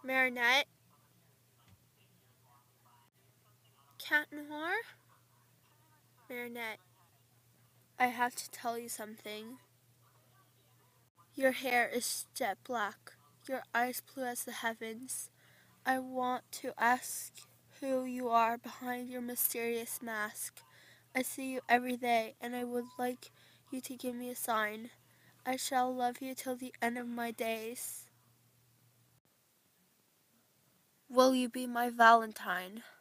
Marinette, Cat Noir, Marinette, I have to tell you something. Your hair is jet black, your eyes blue as the heavens. I want to ask who you are behind your mysterious mask. I see you every day, and I would like you to give me a sign. I shall love you till the end of my days. Will you be my Valentine?